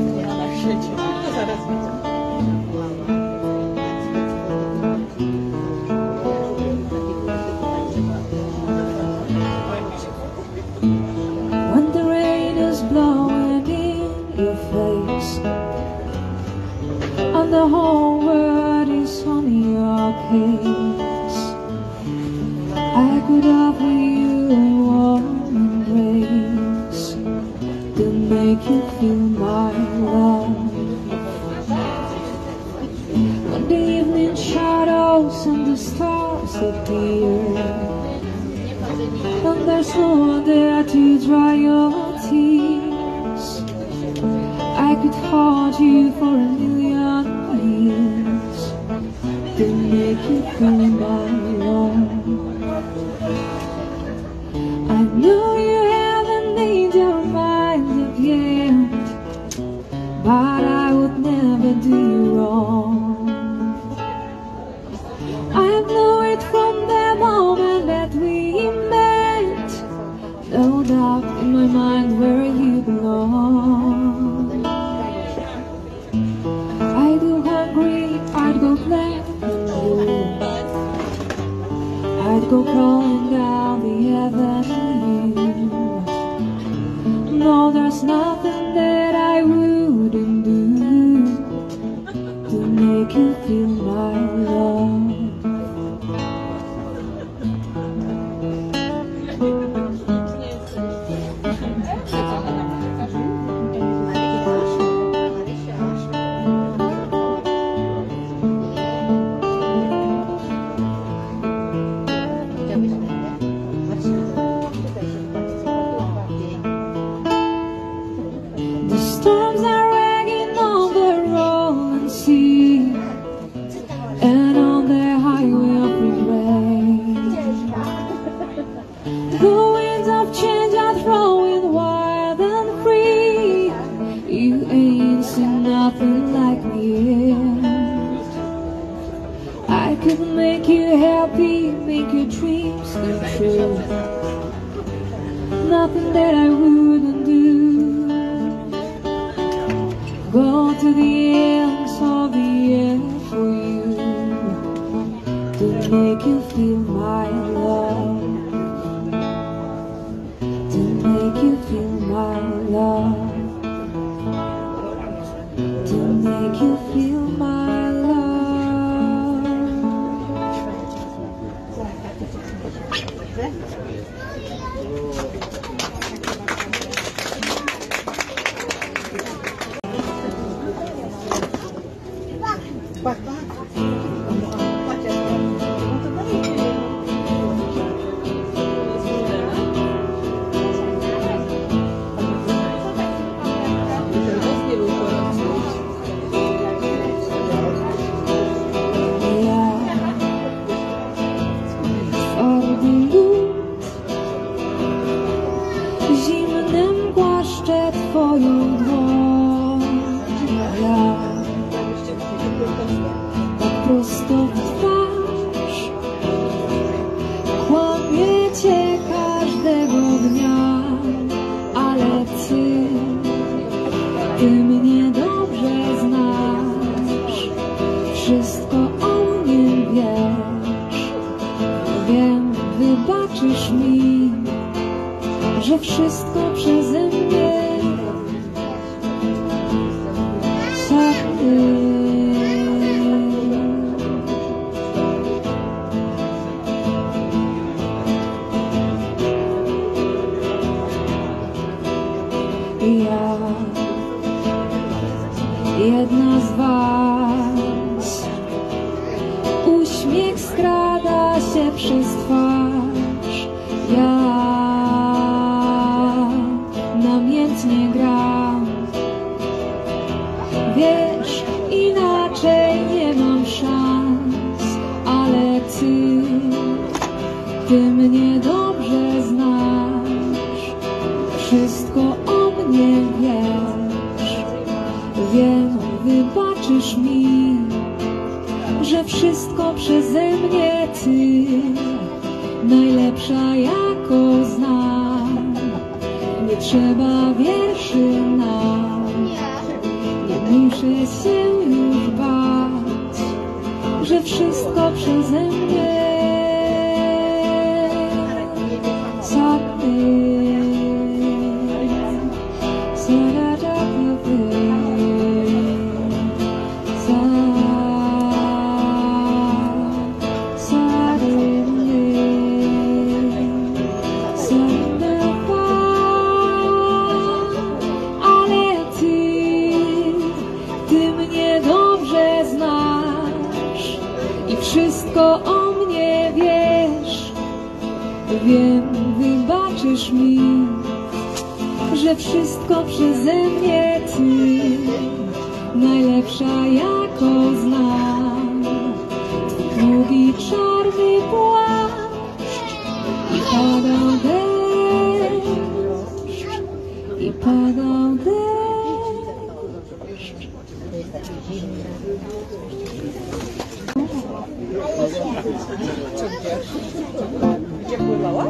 When the rain is blowing in your face and the whole world is on your case, I could offer you a warm embrace to make you feel my love. When the evening shadows and the stars appear, and there's no one there to dry your tears, I could hold you for a million years to make you feel my love. I know you haven't made your mind up yet, but I would never do you wrong. I know it from the moment that we met, no doubt in my mind where you belong. I'd go hungry, I'd go glad and blue, I'd go crawling down the avenue. No, there's nothing that I wouldn't do to make you feel my love. The storms are raging on the rolling sea and on the highway of regret. The winds of change are throwing wild and free. You ain't seen nothing like me yet. I could make you happy, make your dreams come true. Nothing that I wouldn't do. Go to the ends of the earth for you to make you feel my love, to make you feel my love, to make you feel my love. Zimnym głaszczę twoją dłoń, ja tak prosto w twarz kłamię cię każdego dnia, ale ty mnie dobrze znasz, wszystko o mnie wiesz, wiem, wybaczysz mi, że wszystko przeze mnie. Ja, jedna z was, uśmiech skrada się przez twarz. Ja namiętnie gram, wiesz, inaczej nie mam szans, ale ty mnie dobrze znasz, wszystko o mnie wiesz, wiem, wybaczysz mi, że wszystko przeze mnie ty, najlepsza jako znam, nie trzeba wierszy nam, muszę się już bać, że wszystko przeze mnie. Wszystko o mnie wiesz, wiem, wybaczysz mi, że wszystko przeze mnie ty, najlepsza jako znam. Długi czarny płaszcz i padał deszcz, i padał deszcz. Gdzie pływałaś?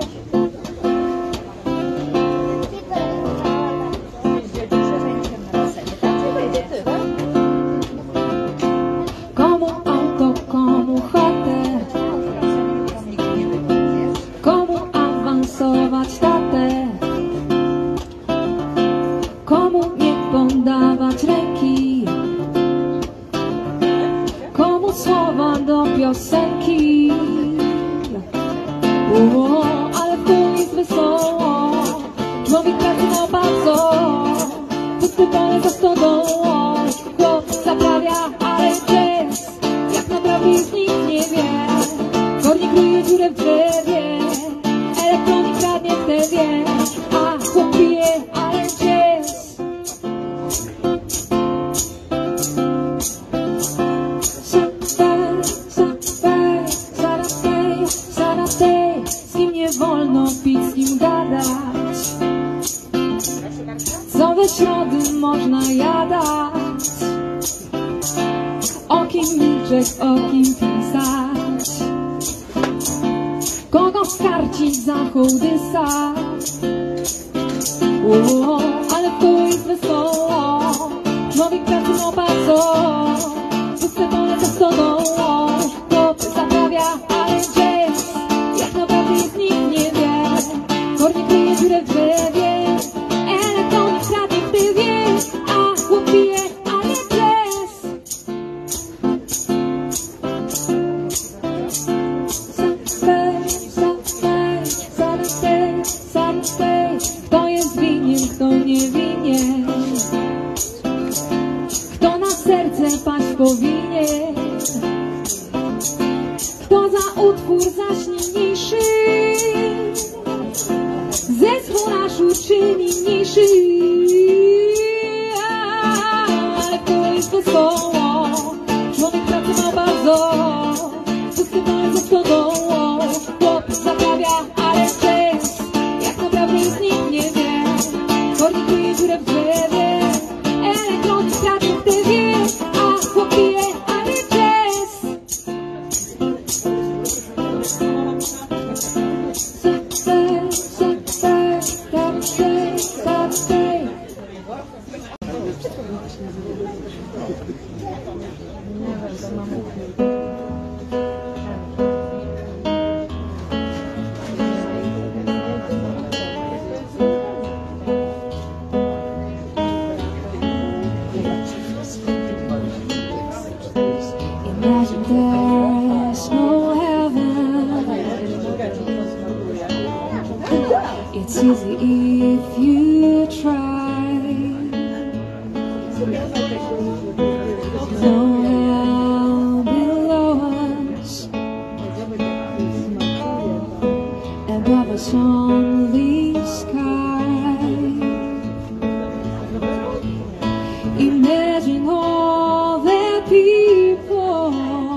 Komu auto, komu chatę, komu awansować tatę, komu nie podawać ręki, komu słowa do piosenki. Ale w tu jest wesoło, człowiek pracy bardzo, pusty pole za stodołą, chłop zaprawia, ale jazz, jak naprawdę jest nikt nie wie, kornik kryje dziurę w drzewie, elektronik kradnie w te wiesz, a chłop pije, ale jazz. Z nim nie wolno pić, z nim gadać, co we środy można jadać, o kim milczeć, o kim pisać, kogo skarcić, za hołdysać. Ale w tu jest wesoło, człowiek pracy ma bardzo, puste pole za stodołą, chłop zaprawia, ale jazz, jak naprawdę jest nikt nie wie, kornik kryje dziurę w drzewie, elektronik kradnie w ty wiesz, a chłop pije, ale jazz. Kto jest winien, kto nie winien, kto na serce paść powinien, kto za utwór zaśnie mniejszy, zespół nasz uczyni mniejszy. Ale to jest wesoło, człowiek pracy ma bardzo, pusty pole za stodołą, chłop zaprawia, ale jazz, jak naprawdę jest nikt nie wie, kornik kryje dziurę w drzewie, elektronik kradnie w te wiesz, a chłop pije, ale jazz. Imagine there's no heaven. It's easy if you try. No hell below us, above us only sky. Imagine all the people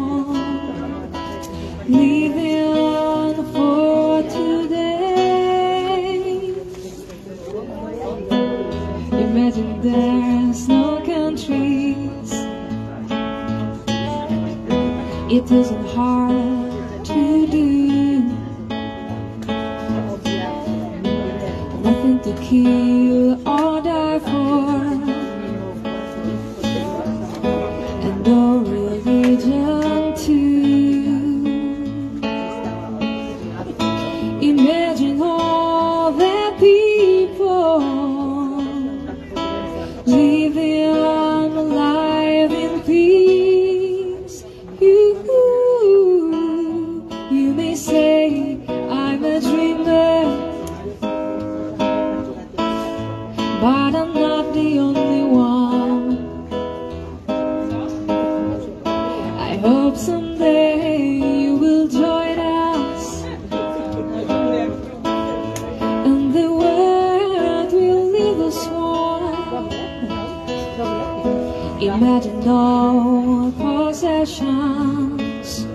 living for today. Imagine there's no countries. It isn't hard to do. Nothing to kill or die for. Imagine no possessions.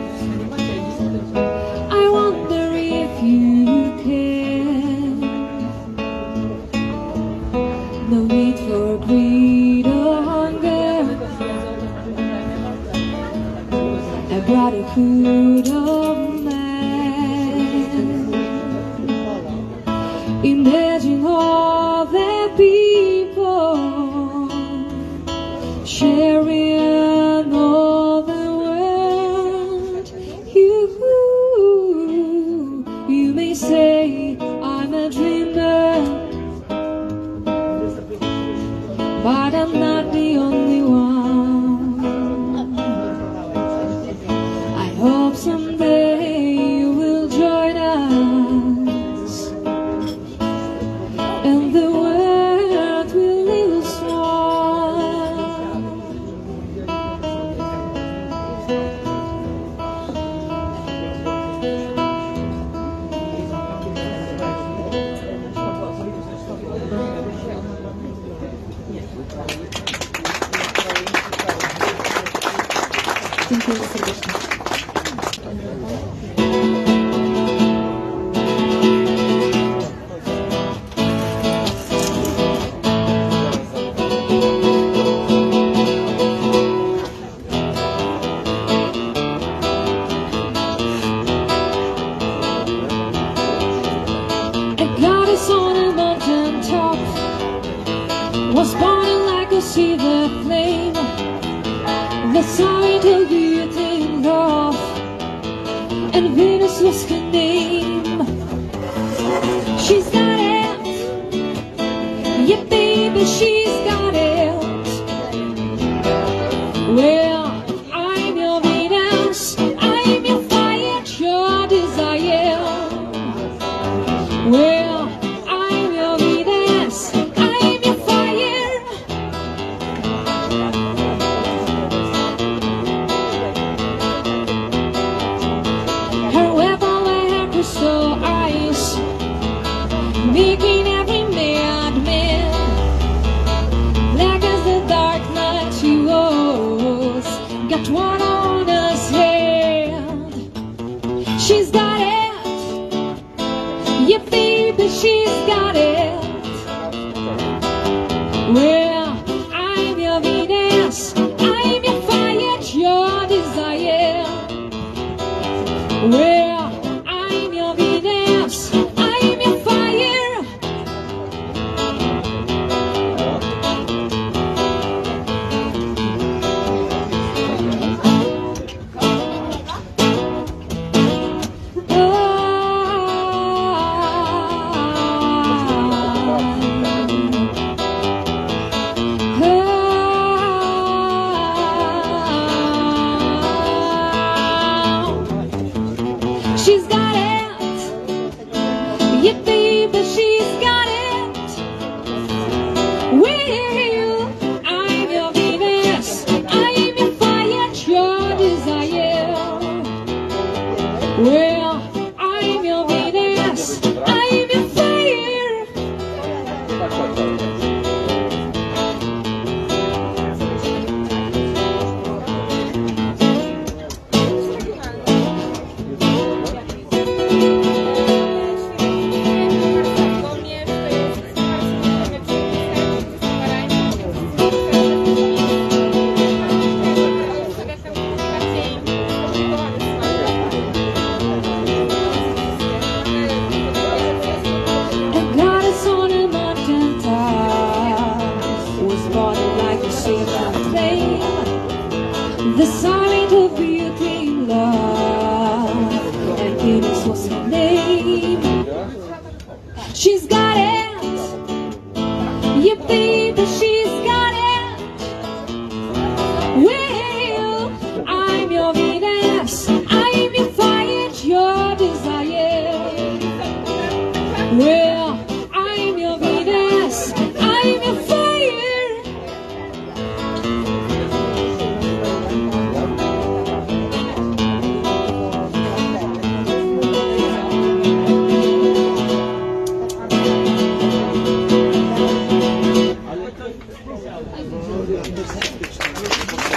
I wonder if you can. No need for greed or hunger. A brotherhood of man. Imagine all the people sharing all the world. You may say I'm a dreamer, but I'm not the only one. I hope someday you will join us, and the world will live small. Dziękuję serdecznie. A goddess on a mountain top was burning like a silver flame. The sight of beauty and love, and Venus was her name. She's got it, yeah baby, she's got it. Well, I'm your Venus, I'm your fire, your desire. Well, I'm your Venus, I'm your fire. Her weapon were her crystal eyes, making every madman. Black as the dark night she was, got one on her hand. She's got it, yeah baby, she's got it. Well, I'm your Venus, I'm your fire, your desire. Well, I'm your Venus, I'm your fire. She's got it, yeah baby, she's got it. Well, I'm your Venus, I'm your fire, your desire. Well, I'm your Venus, I'm your fire. A goddess on a mountain top was burning like a silver flame. The silent of beauty and love, and Venus was her name. She's got it, yeah baby, she's got it. Well, I'm your Venus, I'm your fire, your desire. Well, I'm your Venus, I'm your fire. artystyczne.